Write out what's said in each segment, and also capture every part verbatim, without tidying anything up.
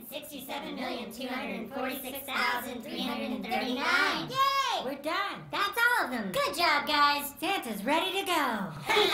sixty-seven million, two hundred forty-six thousand, three hundred thirty-nine. Yay! We're done. That's all of them. Good job, guys. Santa's ready to go.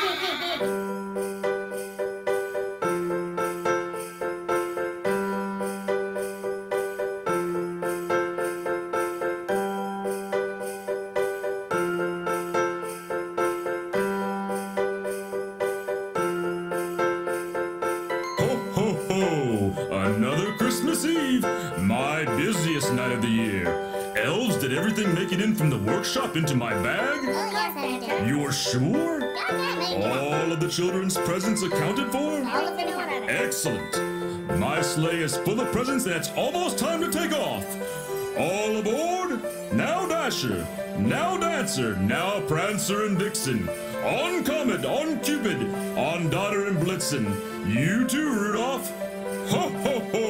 Another Christmas Eve, my busiest night of the year. Elves, did everything make it in from the workshop into my bag? Oh, yes, Santa. You're sure? Yeah, yeah, maybe. All of the children's presents accounted for? All of the new ones. Excellent. My sleigh is full of presents and it's almost time to take off. All aboard. Now Dasher, now Dancer, now Prancer and Vixen. On Comet, on Cupid, on Donner and Blitzen. You too, Rudolph. Ho, ho, ho!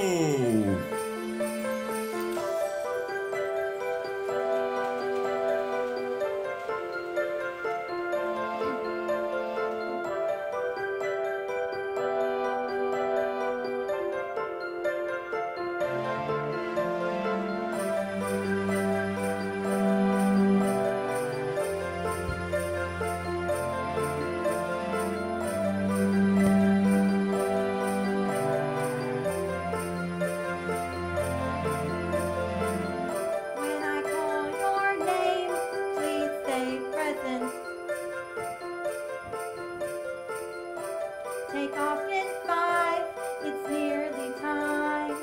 Take off in five, it's nearly time.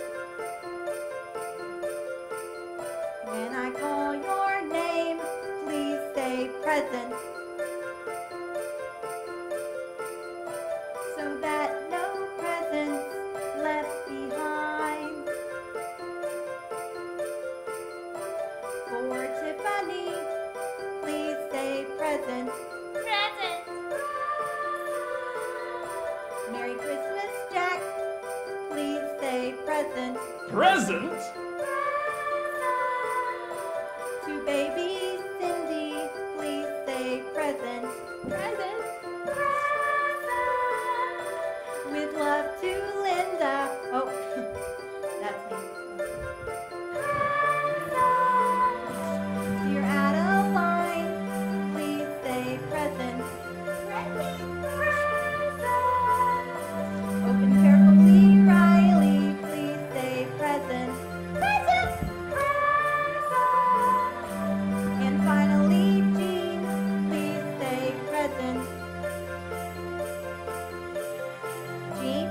When I call your name, please say present. So that no presents left behind. For Tiffany, please say present. Present. Merry Christmas, Jack. Please say present. Present? To baby Cindy, please say present. Present. Present. With love to Linda. Oh, that's me. Present. Dear Adeline, please say present. Present. Open carefully, Riley, please say present. Present! Present! And finally, Jean, please say present. Jean?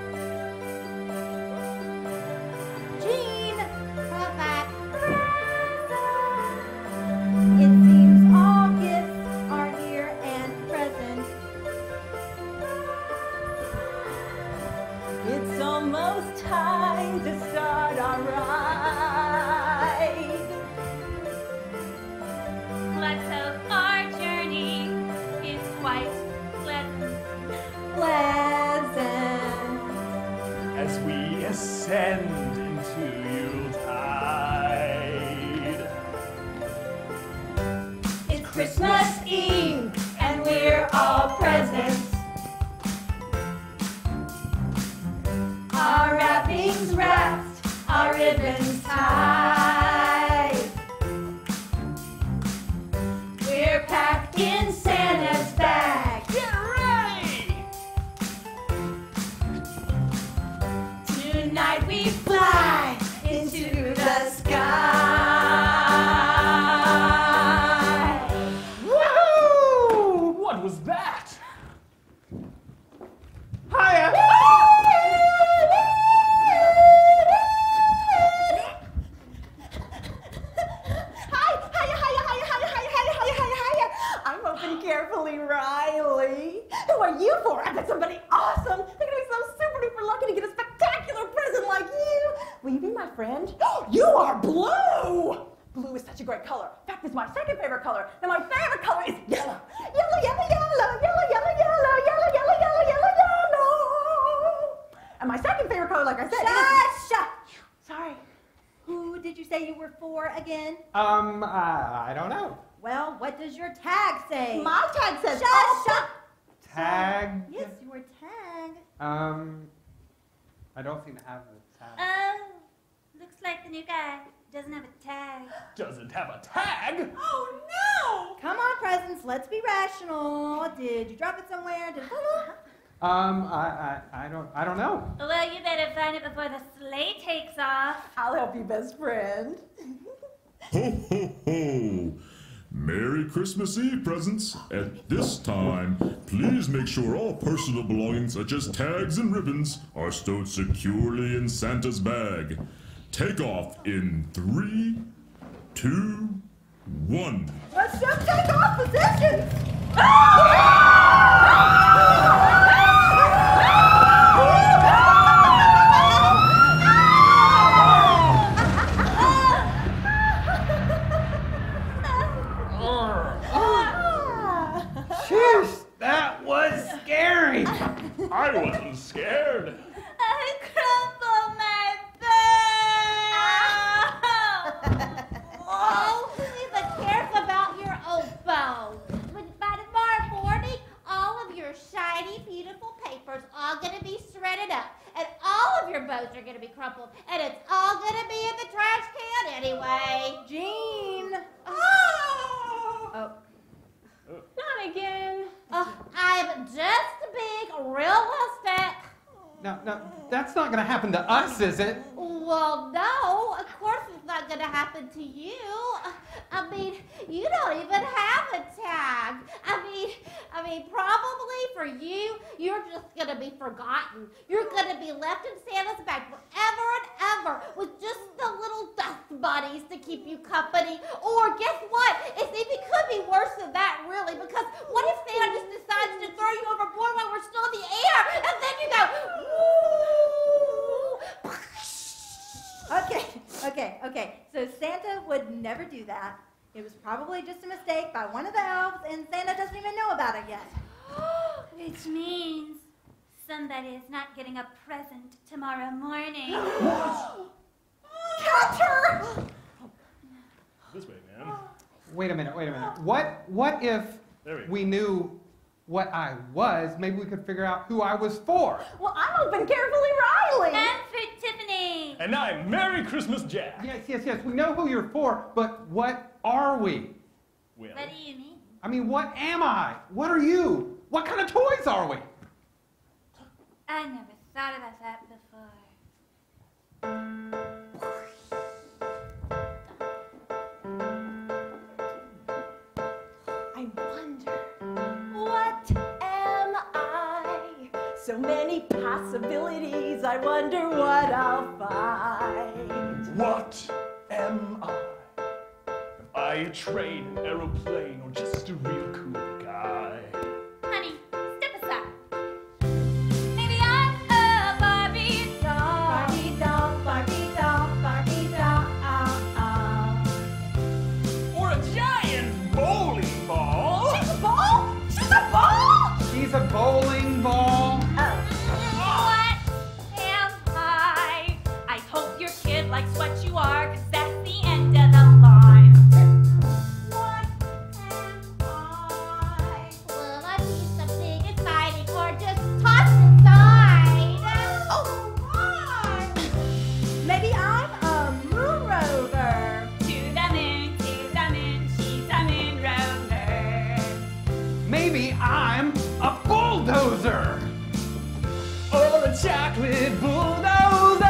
Jean! Come back. Present! It seems all gifts are here and present. It's almost time to start our ride. Let's hope our journey is quite pleasant. Pleasant. As we ascend into Yuletide. It's Christmas Eve and we're all present. Our wrappings wrapped, our ribbons tied. We're packed in Santa's bag. Get ready! Tonight we fly into the sky. Woohoo! What was that? Hiya! I'm open carefully, Riley. Who are you for? I bet somebody awesome. They're gonna be so super duper lucky to get a spectacular present like you. Will you be my friend? You are blue! Blue is such a great color. In fact, it's my second favorite color. Now my favorite color is yellow. Yellow, yellow, yellow, yellow, yellow, yellow, yellow, yellow, yellow, yellow, yellow. And my second favorite color, like I said, is... Shut! Sorry. Who did you say you were for again? Um, uh, I don't know. Well, what does your tag say? My tag says Shut, all shut. Tag? Yes, your tag. Um, I don't seem to have the tag. Uh, new guy. Doesn't have a tag. Doesn't have a tag? Oh no! Come on, presents, let's be rational. Did you drop it somewhere? Did it fall? Um, I, I, I don't, I don't know. Well, you better find it before the sleigh takes off. I'll help you, best friend. Ho, ho, ho! Merry Christmas Eve presents. At this time, please make sure all personal belongings such as tags and ribbons are stowed securely in Santa's bag. Take off in three, two, one. Let's just take off positions! Jeez, that was scary. I wasn't scared. I crumpled my bow. Oh, be careful about your old bow. But by tomorrow morning, all of your shiny, beautiful papers all gonna be shredded up, and all of your bows are gonna be crumpled, and it's all gonna be in the trash can anyway. Jean! Oh! Oh. Not again. Oh, I'm just being realistic. No, no, that's not gonna happen to us, is it? Well, no, of course it's not gonna happen to you. I mean, you don't even have a tag. I mean, I mean, probably for you, you're just gonna be forgotten. You're gonna be left in Santa's bag forever and ever with just the little dust bunnies to keep you company. Or guess what? It's, it could be worse than that, really, because what if Santa just decides to throw you overboard while we're still in the air, and then you go, ooh. Okay, okay, okay. So Santa would never do that. It was probably just a mistake by one of the elves, and Santa doesn't even know about it yet. Which means somebody is not getting a present tomorrow morning. Counter! This way, man. Wait a minute, wait a minute. What, what if There we go. we knew what I was? Maybe we could figure out who I was for. Well, I'm open carefully, Riley. And for Tiffany. And I'm Merry Christmas Jack. Yes, yes, yes. We know who you're for, but what are we? Well, What do you mean? I mean, what am I? What are you? What kind of toys are we? I never thought about that before. I wonder, what am I? So many possibilities, I wonder what I'll find. what am I? Am I a train, an aeroplane, or just a real cool guy? Honey, step aside. Maybe I'm a Barbie doll. Barbie doll, Barbie doll, Barbie doll. Or a giant bowling ball? She's a ball? She's a ball? She's a bowling ball. What am I? I hope your kid likes what you are, 'cause that's the end of the line. What am I? Will I be something exciting or just tossed aside? Oh, my! Maybe I'm a moon rover. To the moon, to the moon, she's a moon rover. Maybe I'm a bulldozer. Or a chocolate bulldozer?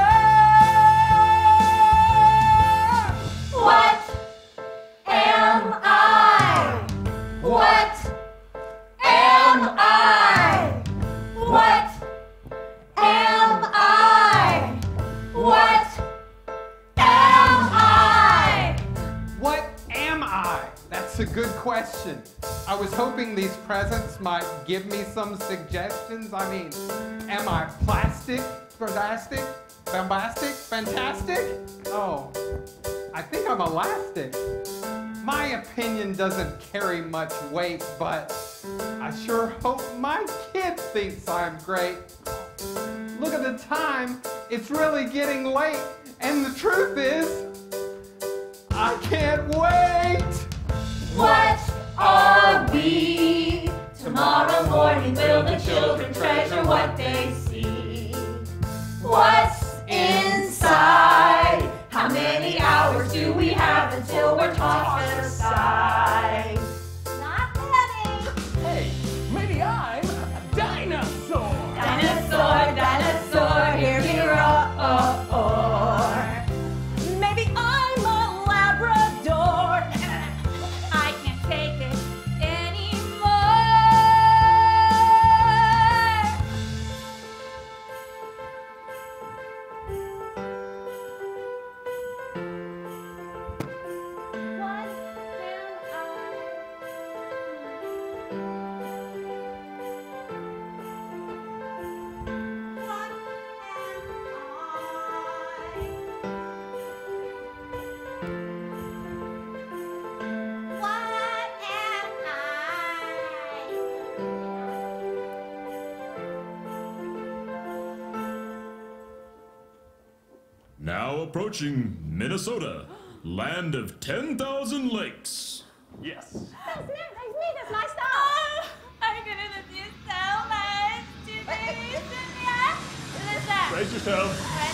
What am I? What am I? What am I? What am I? What am I? That's a good question. I was hoping these presents might give me some suggestions. I mean, am I plastic, fantastic, bombastic, fantastic? Oh, I think I'm elastic. My opinion doesn't carry much weight, but I sure hope my kid thinks I'm great. Look at the time, it's really getting late, and the truth is, I can't wait! What are we? Tomorrow morning will the children treasure what they see? What's inside? How many approaching Minnesota, land of ten thousand lakes. Yes. That's me, that's me, that's my style. Oh, I'm gonna love you so much. Do baby Cynthia. What is that? Brace yourself.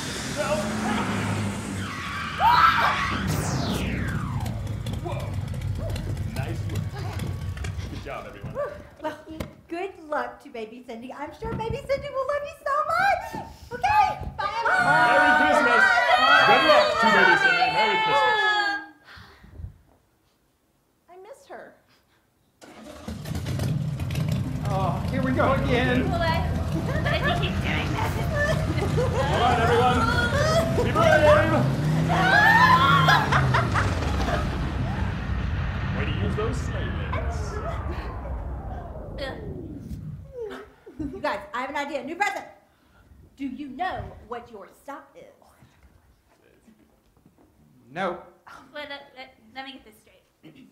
Whoa. Nice work. Good job, everyone. Well, good luck to baby Cindy. I'm sure baby Cindy will love you so much. Okay? Bye. Merry Christmas. Good luck to baby Cindy. Merry Christmas. I miss her. Oh, here we go again. Well, I, but if you keep doing that. All right, everyone. Be brave. Way to use those sleigh legs. You guys, I have an idea. New present. Do you know what your stop is? Nope. Well, let, let, let me get this straight.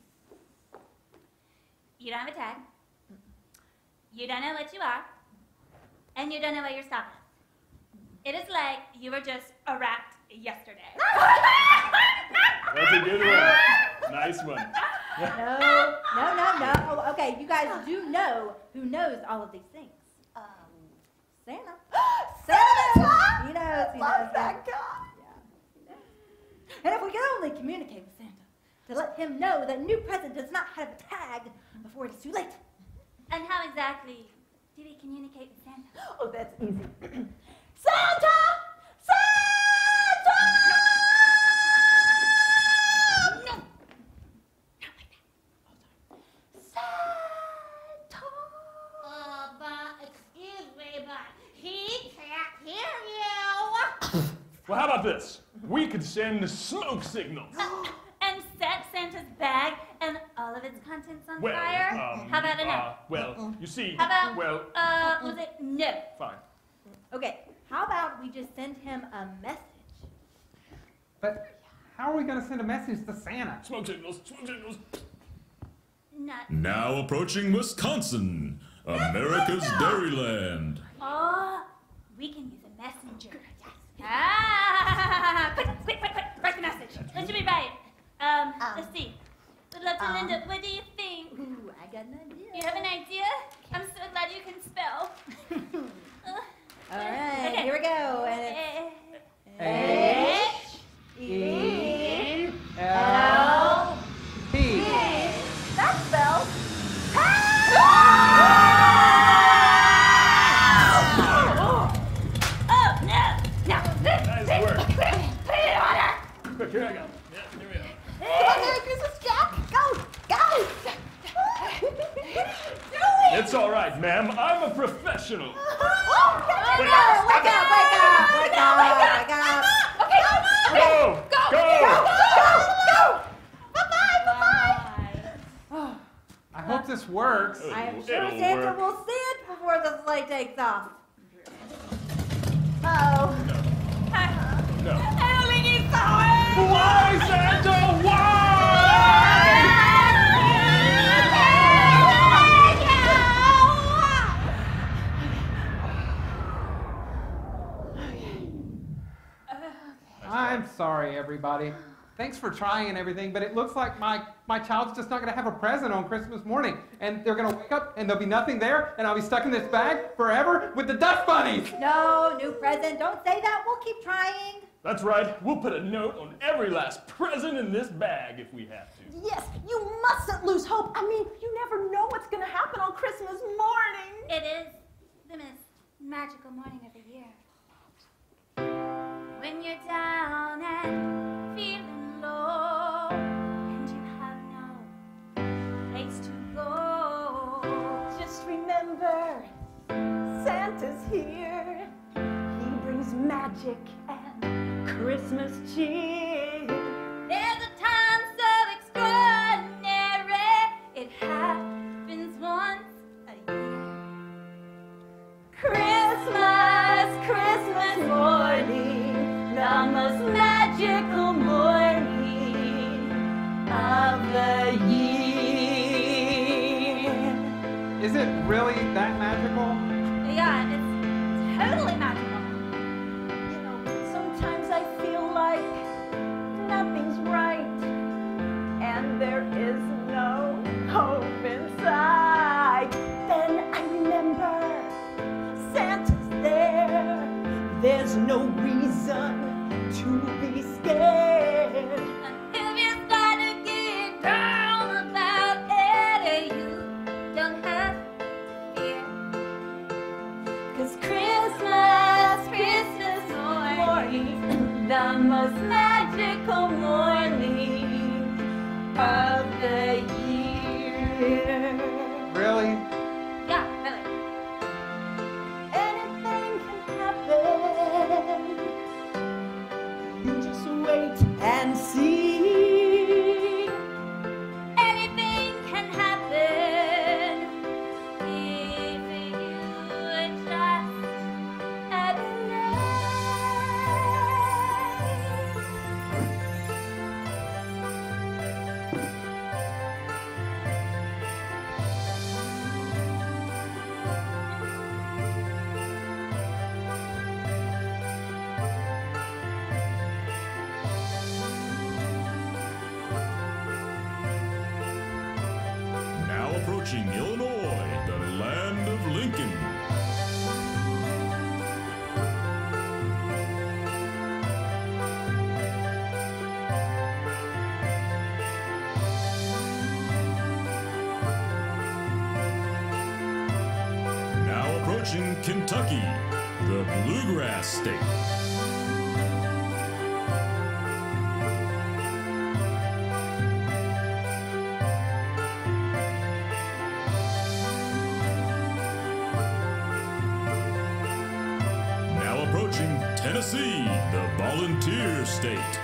You don't have a tag. You don't know what you are. And you don't know what your stop is. It is like you were just erect yesterday. That's a good one. Nice one. No, no, no, no. Oh, okay, you guys do know who knows all of these things. Um, Santa. Santa! He knows, he knows. love that guy. Yeah. And if we could only communicate with Santa to let him know that new present does not have a tag before it is too late. And how exactly do we communicate with Santa? Oh, that's easy. Santa! Santa! No! Santa! Uh, but, excuse me, but he can't hear you. Well, how about this? We could send smoke signals. And set Santa's bag and all of its contents on Well, fire? um, How about a no? uh, well, you see, How about, well, uh, was it no? fine. Okay, how about we just send him a message? But how are we going to send a message to Santa? Smoke signals, smoke signals. Not. Now approaching Wisconsin, America's Dairyland. Oh, we can use a messenger. Ah! Quick, quick, quick, quick, write the message. What should we write? Um, Um, let's see. Would love to, um, Linda, what do you think? Ooh, I got an idea. You have an idea? I'm so glad you can spell. Uh, All right, okay. here we go. And it's H E L P. That spells. Oh, no, no. Nice work. Put it in order. Quick, here I go. Yeah, here we go. Come on, Merry Christmas, Jack. Go, go. It's all right, ma'am. I'm a professional. wake up, wake up, wake up, wake up, wake up. Okay, Go! Go! Go! I hope this works. I am sure It'll Santa work. will see it before the sleigh takes off. Oh. No. I only need someone. Why, Santa? Why? I'm sorry, everybody. Thanks for trying and everything, but it looks like my, my child's just not going to have a present on Christmas morning. And they're going to wake up and there'll be nothing there, and I'll be stuck in this bag forever with the dust bunnies. No, new present, don't say that. We'll keep trying. That's right. We'll put a note on every last present in this bag if we have to. Yes, you mustn't lose hope. I mean, you never know what's going to happen on Christmas morning. It is the most magical morning of the year. When you're down and feeling low, and you have no place to go. Just remember, Santa's here. He brings magic and Christmas cheer. There's a time so extraordinary, it happens once a year. Christmas, Christmas morning, the most magical morning of the year. Is it really that magical? Yeah, it's totally magical. You know, sometimes I feel like no reason to be scared. If you start to get down about it, you don't have fear. 'Cause Christmas, Christmas morning, the most magical morning of the year. Really? Yeah, really. Anything can happen. You just wait and see. Anything can happen if you just believe. Now approaching Illinois, the land of Lincoln. Now approaching Kentucky, the Bluegrass State. Now approaching Tennessee, the Volunteer State.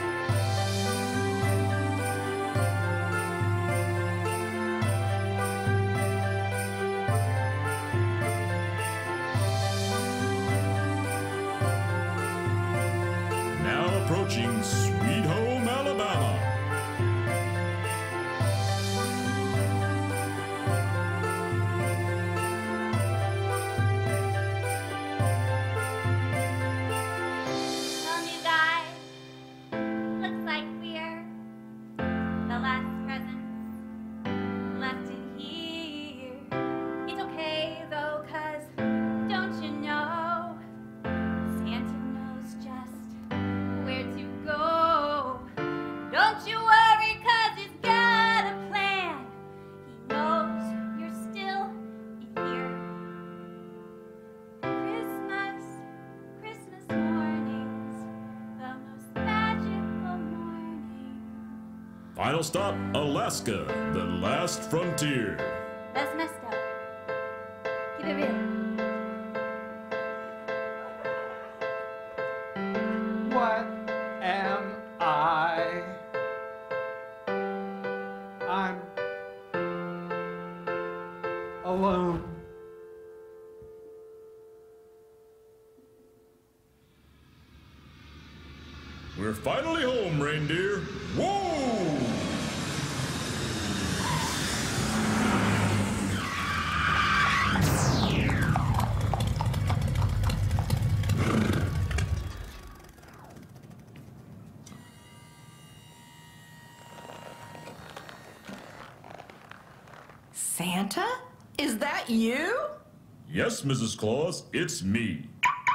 Now approaching Sweet Home, Alabama. Well, you guys, looks like we're the last presents left in here. It's okay though, 'cause don't you know, Santa knows just where to go. Don't you worry, 'cause he's got a plan. He knows you're still in here. Christmas, Christmas mornings, the most magical morning. Final stop, Alaska, the last frontier. That's messed up. Keep it real. What am I? I'm alone. We're finally home, reindeer. Whoa! Santa? Is that you? Yes, Missus Claus, it's me.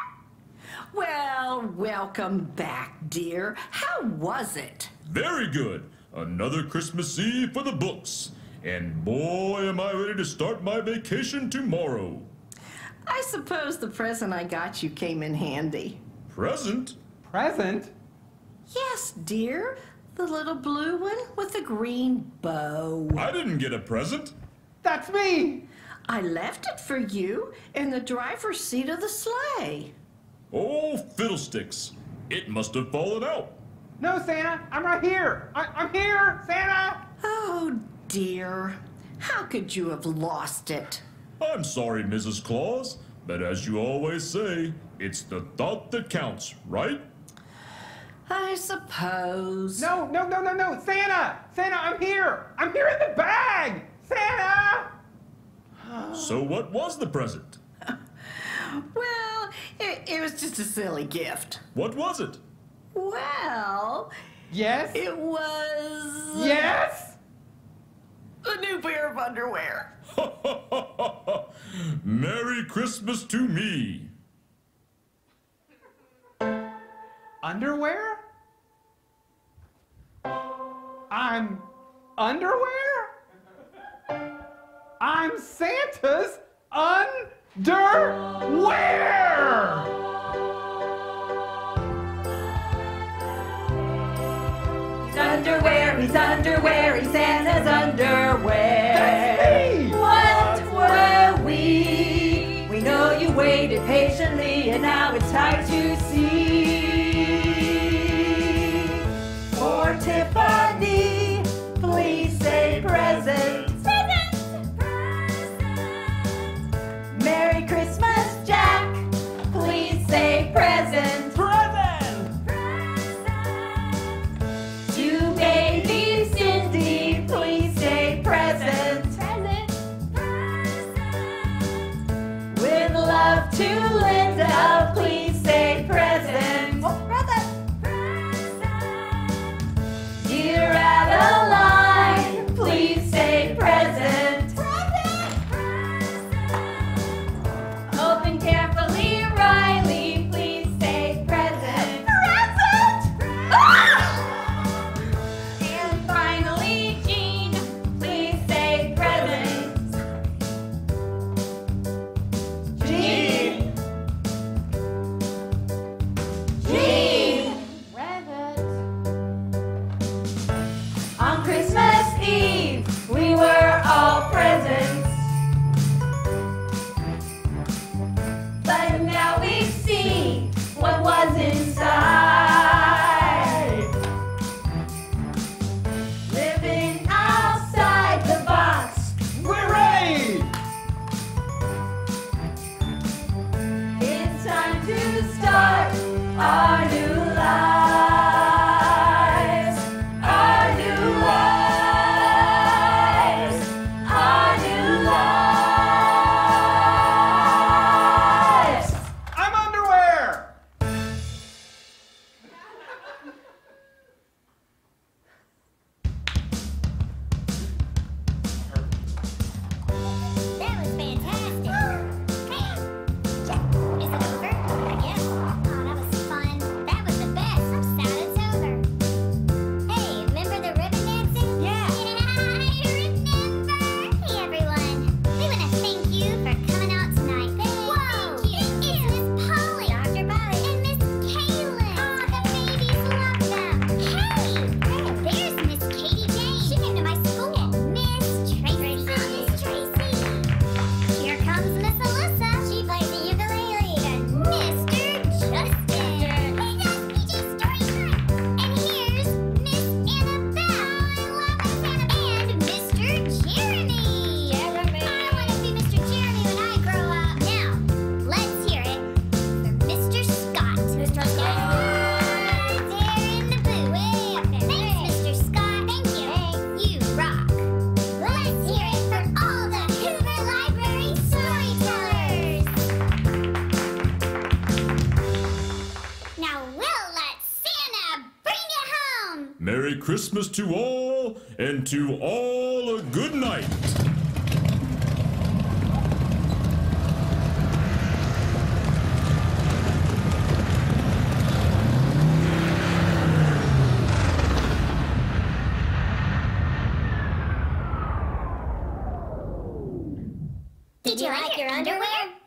Well, welcome back, dear. How was it? Very good. Another Christmas Eve for the books. And boy, am I ready to start my vacation tomorrow. I suppose the present I got you came in handy. Present? Present? Yes, dear. The little blue one with the green bow. I didn't get a present. That's me! I left it for you in the driver's seat of the sleigh. Oh, fiddlesticks. It must have fallen out. No, Santa, I'm right here. I- I'm here, Santa! Oh, dear. How could you have lost it? I'm sorry, Missus Claus, but as you always say, it's the thought that counts, right? I suppose. No, no, no, no, no, Santa! Santa, I'm here! I'm here in the bag! Santa! So what was the present? Well, it, it was just a silly gift. What was it? Well, Yes? it was Yes? a new pair of underwear. Merry Christmas to me. underwear? I'm underwear? I'm Santa's underwear! He's underwear, he's underwear, he's Santa's underwear. That's me! What were we? We know you waited patiently, and now it's time to see. For Tiffany, please say presents. Presents! Merry Christmas, Jack. Please say presents. Present! To baby Cindy, please say present. Present. With love to Linda, please say present. Oh, present. Dear Adeline, please say present. Open carefully, Riley, please say present. Present! And finally, Jean, please say present. Jean! Jean! Present. On Christmas Eve, we were all presents. But now we see what was inside. Living outside the box, We're ready! it's time to start our new lives. Our new lives. Our new lives. I'm underwear! That was fantastic. Hey, Jack, is it over? I guess. Oh, that was fun. That was the best. I'm sad it's over. Hey, remember the ribbon dancing? Yeah. Yeah, I remember. Hey, everyone. We want to thank you for coming out tonight. Whoa, thank you. It's Miss Polly, Doctor Polly, and Miss Kaylin. Oh, the babies love them. Hey, and there's Miss Katie Jane. She came to my school. And Miss Tracy. Oh, Miss Tracy. Here comes Miss Alyssa. She plays the ukulele. And Mister Justin. Hey, that's P J story time. And here's Miss Annabelle. I love Miss Annabelle. And Mister Jeremy. Jeremy. I want to be Mister Jeremy when I grow up. Now, let's hear it for Mister Scott. Mister Scott. There in the booth. Way up there. Thanks, Mister Scott. Thank you. You rock. Let's hear it for all the Hoover Library storytellers. Now we'll let Santa bring it home. Merry Christmas to all, and to all a good night. Did you like your underwear?